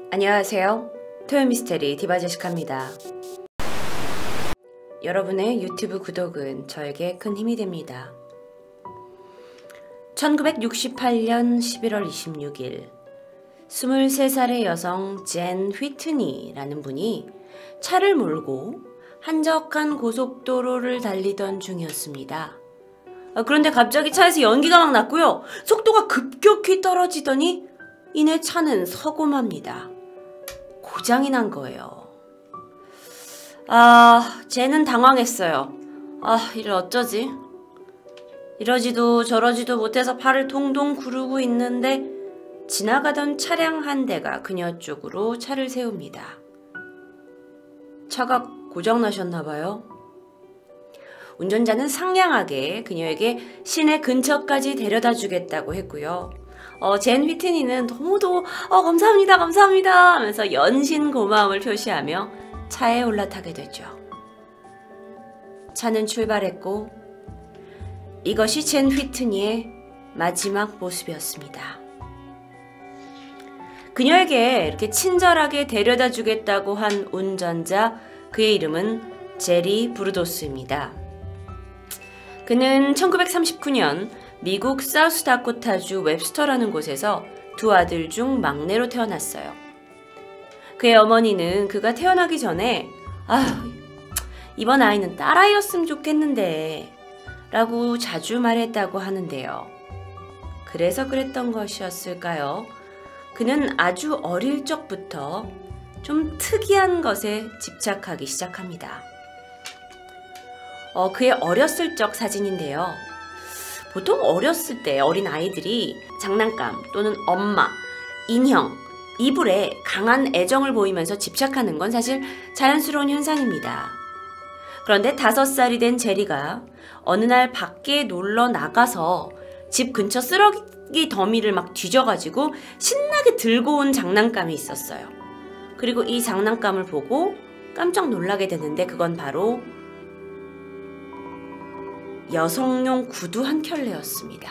안녕하세요. 토요미스테리 디바제시카입니다. 여러분의 유튜브 구독은 저에게 큰 힘이 됩니다. 1968년 11월 26일 23살의 여성 젠 휘트니라는 분이 차를 몰고 한적한 고속도로를 달리던 중이었습니다. 그런데 갑자기 차에서 연기가 막 났고요. 속도가 급격히 떨어지더니 이내 차는 서고 맙니다. 고장이 난 거예요. 쟤는 당황했어요. 이를 어쩌지? 이러지도 저러지도 못해서 팔을 동동 구르고 있는데 지나가던 차량 한 대가 그녀 쪽으로 차를 세웁니다. 차가 고장나셨나봐요. 운전자는 상냥하게 그녀에게 시내 근처까지 데려다 주겠다고 했고요. 젠 휘트니는 너무도 감사합니다 감사합니다 하면서 연신 고마움을 표시하며 차에 올라타게 되죠. 차는 출발했고 이것이 젠 휘트니의 마지막 모습이었습니다. 그녀에게 이렇게 친절하게 데려다 주겠다고 한 운전자, 그의 이름은 제리 브루도스입니다. 그는 1939년 미국 사우스다코타주 웹스터라는 곳에서 두 아들 중 막내로 태어났어요. 그의 어머니는 그가 태어나기 전에 이번 아이는 딸아이였으면 좋겠는데 라고 자주 말했다고 하는데요. 그래서 그랬던 것이었을까요? 그는 아주 어릴 적부터 좀 특이한 것에 집착하기 시작합니다. 그의 어렸을 적 사진인데요. 보통 어렸을 때 어린 아이들이 장난감 또는 엄마, 인형, 이불에 강한 애정을 보이면서 집착하는 건 사실 자연스러운 현상입니다. 그런데 5살이 된 제리가 어느 날 밖에 놀러 나가서 집 근처 쓰레기 더미를 막 뒤져가지고 신나게 들고 온 장난감이 있었어요. 그리고 이 장난감을 보고 깜짝 놀라게 되는데 그건 바로 여성용 구두 한 켤레였습니다.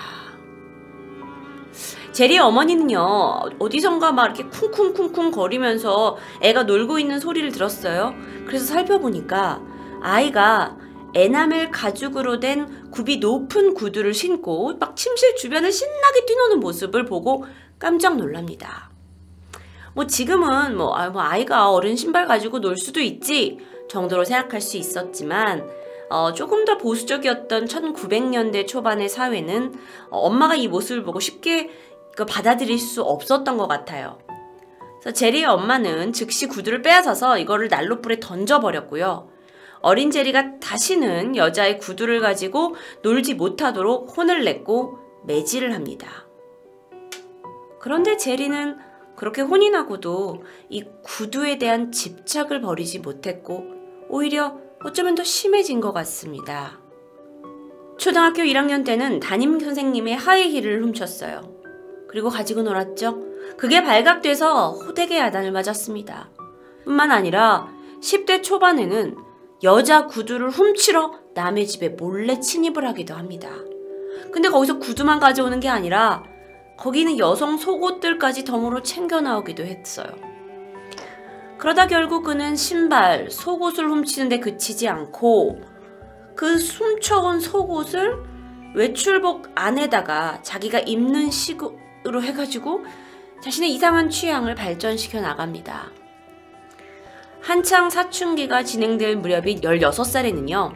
제리의 어머니는요, 어디선가 막 이렇게 쿵쿵쿵쿵 거리면서 애가 놀고 있는 소리를 들었어요. 그래서 살펴보니까 아이가 에나멜 가죽으로 된 굽이 높은 구두를 신고 막 침실 주변을 신나게 뛰노는 모습을 보고 깜짝 놀랍니다. 지금은 아이가 어른 신발 가지고 놀 수도 있지 정도로 생각할 수 있었지만 조금 더 보수적이었던 1900년대 초반의 사회는 엄마가 이 모습을 보고 쉽게 받아들일 수 없었던 것 같아요. 그래서 제리의 엄마는 즉시 구두를 빼앗아서 이거를 난로불에 던져버렸고요. 어린 제리가 다시는 여자의 구두를 가지고 놀지 못하도록 혼을 냈고 매질을 합니다. 그런데 제리는 그렇게 혼이 나고도 이 구두에 대한 집착을 버리지 못했고 오히려 어쩌면 더 심해진 것 같습니다. 초등학교 1학년 때는 담임 선생님의 하이힐을 훔쳤어요. 그리고 가지고 놀았죠. 그게 발각돼서 호되게 야단을 맞았습니다. 뿐만 아니라 10대 초반에는 여자 구두를 훔치러 남의 집에 몰래 침입을 하기도 합니다. 근데 거기서 구두만 가져오는 게 아니라 거기는 여성 속옷들까지 덤으로 챙겨 나오기도 했어요. 그러다 결국 그는 신발, 속옷을 훔치는데 그치지 않고 그 훔쳐온 속옷을 외출복 안에다가 자기가 입는 식으로 해가지고 자신의 이상한 취향을 발전시켜 나갑니다. 한창 사춘기가 진행될 무렵인 16살에는요.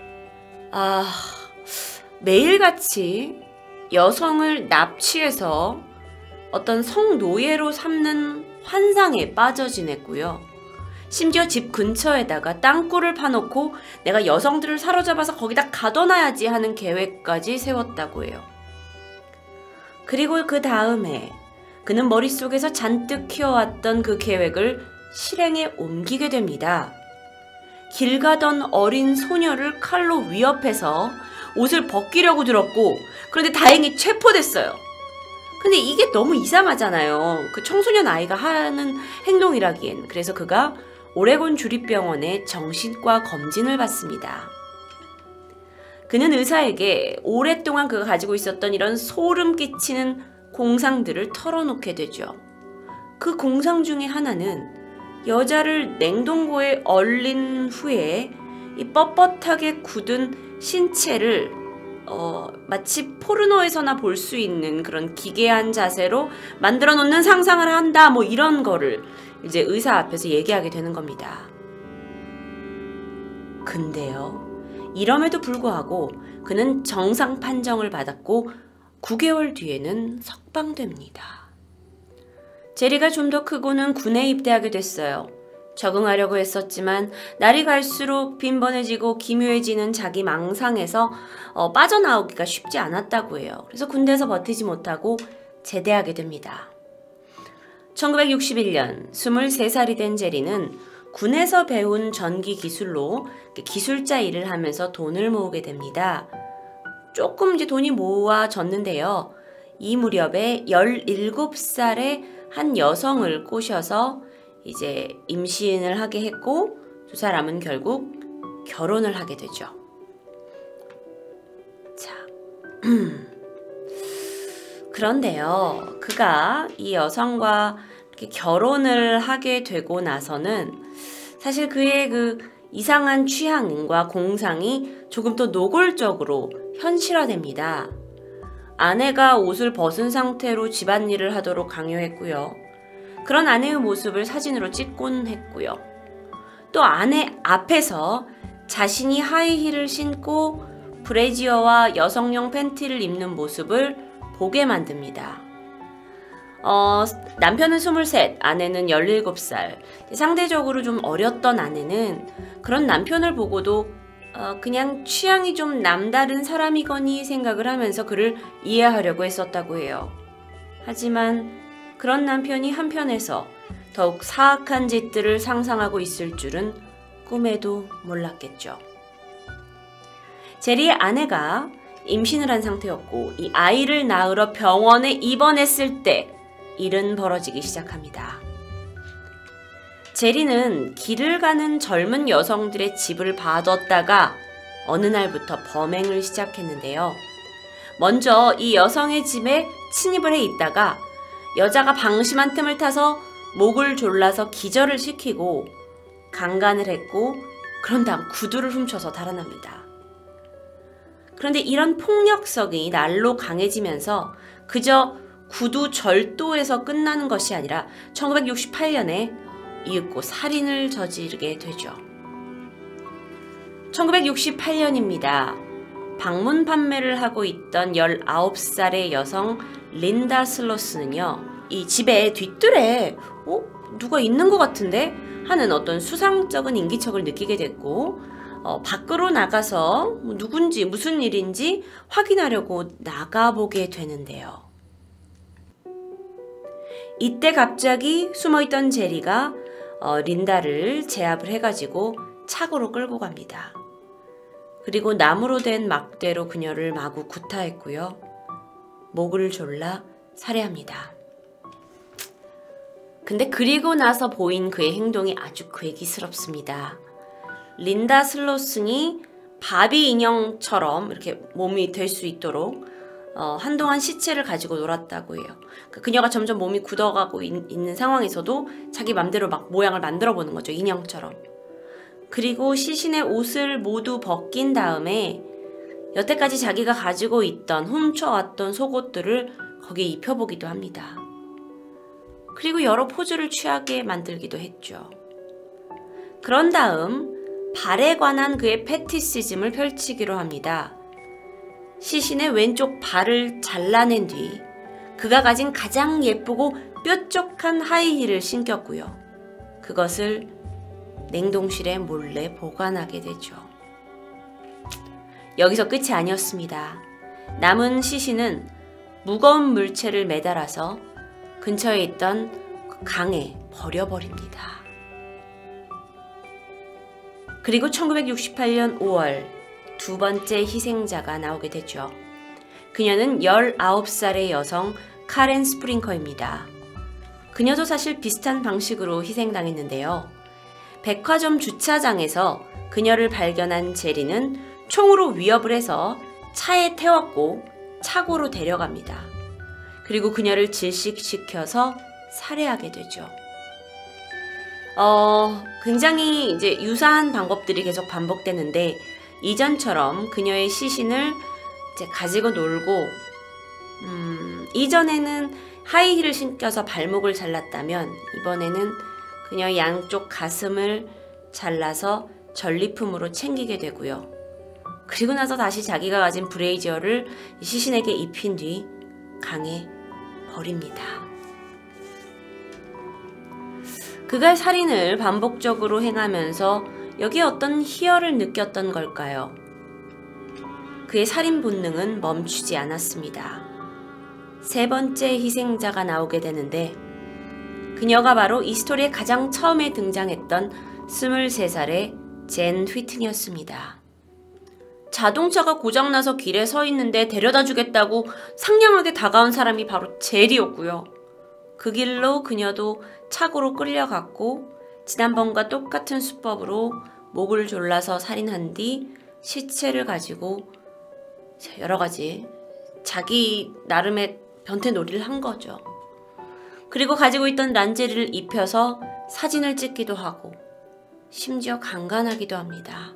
매일같이 여성을 납치해서 어떤 성노예로 삼는 환상에 빠져 지냈고요. 심지어 집 근처에다가 땅굴을 파놓고 내가 여성들을 사로잡아서 거기다 가둬놔야지 하는 계획까지 세웠다고 해요. 그리고 그 다음에 그는 머릿속에서 잔뜩 키워왔던 그 계획을 실행에 옮기게 됩니다. 길 가던 어린 소녀를 칼로 위협해서 옷을 벗기려고 들었고 그런데 다행히 체포됐어요. 근데 이게 너무 이상하잖아요. 그 청소년 아이가 하는 행동이라기엔. 그래서 그가 오레곤 주립병원에 정신과 검진을 받습니다. 그는 의사에게 오랫동안 그가 가지고 있었던 이런 소름 끼치는 공상들을 털어놓게 되죠. 그 공상 중에 하나는 여자를 냉동고에 얼린 후에 이 뻣뻣하게 굳은 신체를 마치 포르노에서나 볼 수 있는 그런 기괴한 자세로 만들어 놓는 상상을 한다, 뭐 이런 거를 이제 의사 앞에서 얘기하게 되는 겁니다. 근데요, 이럼에도 불구하고 그는 정상 판정을 받았고 9개월 뒤에는 석방됩니다. 제리가 좀 더 크고는 군에 입대하게 됐어요. 적응하려고 했었지만 날이 갈수록 빈번해지고 기묘해지는 자기 망상에서 빠져나오기가 쉽지 않았다고 해요. 그래서 군대에서 버티지 못하고 제대하게 됩니다. 1961년 23살이 된 제리는 군에서 배운 전기 기술로 기술자 일을 하면서 돈을 모으게 됩니다. 조금 이제 돈이 모아졌는데요. 이 무렵에 17살의 한 여성을 꼬셔서 이제 임신을 하게 했고 두 사람은 결국 결혼을 하게 되죠. 자, 그런데요, 그가 이 여성과 이렇게 결혼을 하게 되고 나서는 사실 그의 그 이상한 취향과 공상이 조금 더 노골적으로 현실화됩니다. 아내가 옷을 벗은 상태로 집안일을 하도록 강요했고요. 그런 아내의 모습을 사진으로 찍곤 했고요. 또 아내 앞에서 자신이 하이힐을 신고 브래지어와 여성용 팬티를 입는 모습을 보게 만듭니다. 남편은 23, 아내는 17살. 상대적으로 좀 어렸던 아내는 그런 남편을 보고도 그냥 취향이 좀 남다른 사람이거니 생각을 하면서 그를 이해하려고 했었다고 해요. 하지만 그런 남편이 한편에서 더욱 사악한 짓들을 상상하고 있을 줄은 꿈에도 몰랐겠죠. 제리의 아내가 임신을 한 상태였고 이 아이를 낳으러 병원에 입원했을 때 일은 벌어지기 시작합니다. 제리는 길을 가는 젊은 여성들의 집을 봐뒀다가 어느 날부터 범행을 시작했는데요. 먼저 이 여성의 집에 침입을 해 있다가 여자가 방심한 틈을 타서 목을 졸라서 기절을 시키고 강간을 했고 그런 다음 구두를 훔쳐서 달아납니다. 그런데 이런 폭력성이 날로 강해지면서 그저 구두 절도에서 끝나는 것이 아니라 1968년에 이윽고 살인을 저지르게 되죠. 1968년입니다. 방문 판매를 하고 있던 19살의 여성 린다 슬로스는요. 이 집의 뒷뜰에 누가 있는 것 같은데? 하는 어떤 수상쩍은 인기척을 느끼게 됐고 밖으로 나가서 누군지 무슨 일인지 확인하려고 나가보게 되는데요. 이때 갑자기 숨어있던 제리가 린다를 제압을 해가지고 차고로 끌고 갑니다. 그리고 나무로 된 막대로 그녀를 마구 구타했고요. 목을 졸라 살해합니다. 근데 그리고 나서 보인 그의 행동이 아주 괴기스럽습니다. 린다 슬로슨이 바비 인형처럼 이렇게 몸이 될 수 있도록 한동안 시체를 가지고 놀았다고 해요. 그녀가 점점 몸이 굳어가고 있는 상황에서도 자기 맘대로 막 모양을 만들어 보는 거죠. 인형처럼. 그리고 시신의 옷을 모두 벗긴 다음에 여태까지 자기가 가지고 있던 훔쳐왔던 속옷들을 거기에 입혀보기도 합니다. 그리고 여러 포즈를 취하게 만들기도 했죠. 그런 다음 발에 관한 그의 패티시즘을 펼치기로 합니다. 시신의 왼쪽 발을 잘라낸 뒤 그가 가진 가장 예쁘고 뾰족한 하이힐을 신겼고요. 그것을 냉동실에 몰래 보관하게 되죠. 여기서 끝이 아니었습니다. 남은 시신은 무거운 물체를 매달아서 근처에 있던 그 강에 버려버립니다. 그리고 1968년 5월 두 번째 희생자가 나오게 되죠. 그녀는 19살의 여성 카렌 스프링커입니다. 그녀도 사실 비슷한 방식으로 희생당했는데요. 백화점 주차장에서 그녀를 발견한 제리는 총으로 위협을 해서 차에 태웠고 차고로 데려갑니다. 그리고 그녀를 질식시켜서 살해하게 되죠. 굉장히 이제 유사한 방법들이 계속 반복되는데 이전처럼 그녀의 시신을 이제 가지고 놀고 이전에는 하이힐을 신겨서 발목을 잘랐다면 이번에는 그녀의 양쪽 가슴을 잘라서 전리품으로 챙기게 되고요. 그리고 나서 다시 자기가 가진 브레이지어를 시신에게 입힌 뒤 강에 버립니다. 그가 살인을 반복적으로 행하면서 여기에 어떤 희열을 느꼈던 걸까요? 그의 살인 본능은 멈추지 않았습니다. 세 번째 희생자가 나오게 되는데 그녀가 바로 이 스토리에 가장 처음에 등장했던 23살의 젠 휘튼이었습니다. 자동차가 고장나서 길에 서 있는데 데려다 주겠다고 상냥하게 다가온 사람이 바로 젤이었고요. 그 길로 그녀도 차고로 끌려갔고 지난번과 똑같은 수법으로 목을 졸라서 살인한 뒤 시체를 가지고 여러가지 자기 나름의 변태놀이를 한 거죠. 그리고 가지고 있던 란제리를 입혀서 사진을 찍기도 하고 심지어 강간하기도 합니다.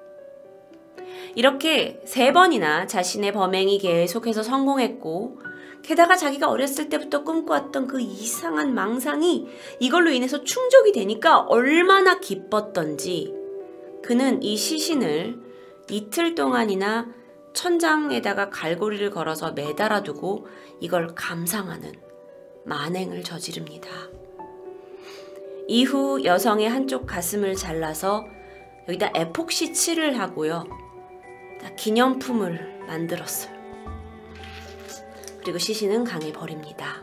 이렇게 3번이나 자신의 범행이 계속해서 성공했고 게다가 자기가 어렸을 때부터 꿈꿔왔던 그 이상한 망상이 이걸로 인해서 충족이 되니까 얼마나 기뻤던지 그는 이 시신을 이틀 동안이나 천장에다가 갈고리를 걸어서 매달아두고 이걸 감상하는 만행을 저지릅니다. 이후 여성의 한쪽 가슴을 잘라서 여기다 에폭시 칠을 하고요. 기념품을 만들었어요. 그리고 시신은 강에 버립니다.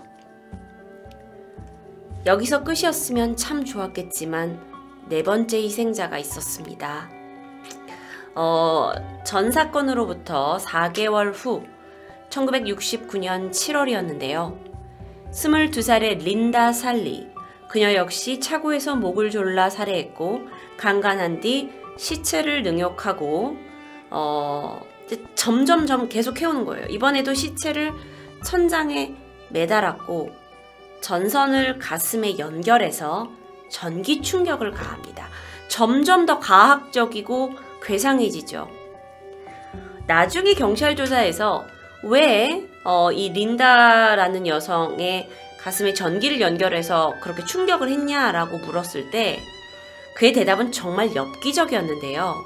여기서 끝이었으면 참 좋았겠지만 4번째 희생자가 있었습니다. 전 사건으로부터 4개월 후 1969년 7월이었는데요. 22살의 린다 살리, 그녀 역시 차고에서 목을 졸라 살해했고 강간한 뒤 시체를 능욕하고 점점 계속 해오는 거예요. 이번에도 시체를 천장에 매달았고 전선을 가슴에 연결해서 전기 충격을 가합니다. 점점 더 과학적이고 괴상해지죠. 나중에 경찰 조사에서 왜 이 린다라는 여성의 가슴에 전기를 연결해서 그렇게 충격을 했냐라고 물었을 때 그의 대답은 정말 엽기적이었는데요.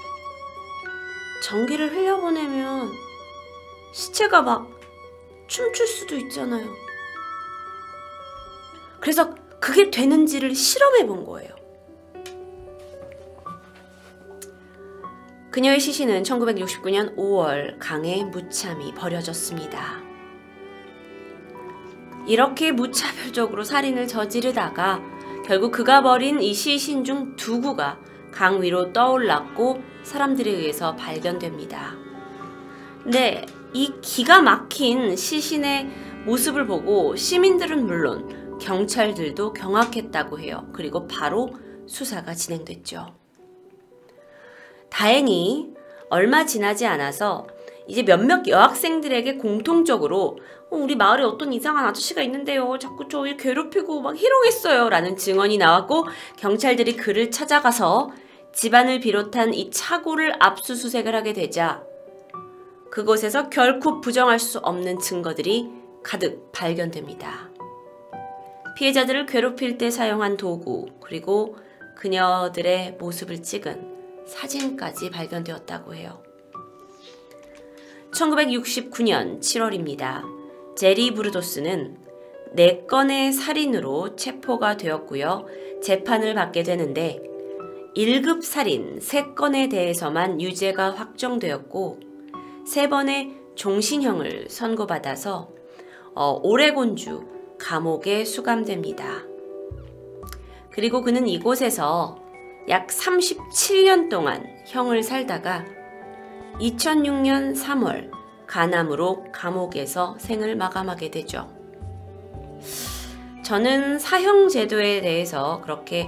전기를 흘려보내면 시체가 막 춤출 수도 있잖아요. 그래서 그게 되는지를 실험해 본 거예요. 그녀의 시신은 1969년 5월 강에 무참히 버려졌습니다. 이렇게 무차별적으로 살인을 저지르다가 결국 그가 버린 이 시신 중 2구가 강 위로 떠올랐고 사람들에 의해서 발견됩니다. 근데 이 기가 막힌 시신의 모습을 보고 시민들은 물론 경찰들도 경악했다고 해요. 그리고 바로 수사가 진행됐죠. 다행히 얼마 지나지 않아서 이제 몇몇 여학생들에게 공통적으로 우리 마을에 어떤 이상한 아저씨가 있는데요. 자꾸 저희 괴롭히고 막 희롱했어요. 라는 증언이 나왔고 경찰들이 그를 찾아가서 집안을 비롯한 이 차고를 압수수색을 하게 되자 그곳에서 결코 부정할 수 없는 증거들이 가득 발견됩니다. 피해자들을 괴롭힐 때 사용한 도구 그리고 그녀들의 모습을 찍은 사진까지 발견되었다고 해요. 1969년 7월입니다. 제리 브루도스는 4건의 살인으로 체포가 되었고요. 재판을 받게 되는데 1급 살인 3건에 대해서만 유죄가 확정되었고 3번의 종신형을 선고받아서 오레곤주 감옥에 수감됩니다. 그리고 그는 이곳에서 약 37년 동안 형을 살다가 2006년 3월 간암으로 감옥에서 생을 마감하게 되죠. 저는 사형 제도에 대해서 그렇게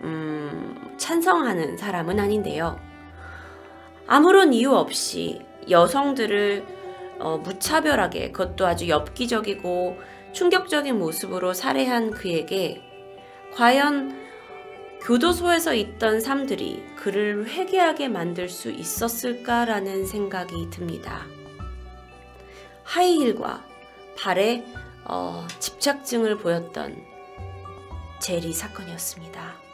찬성하는 사람은 아닌데요. 아무런 이유 없이 여성들을 무차별하게 그것도 아주 엽기적이고 충격적인 모습으로 살해한 그에게 과연 교도소에서 있던 삶들이 그를 회개하게 만들 수 있었을까라는 생각이 듭니다. 하이힐과 발에 집착증을 보였던 제리 사건이었습니다.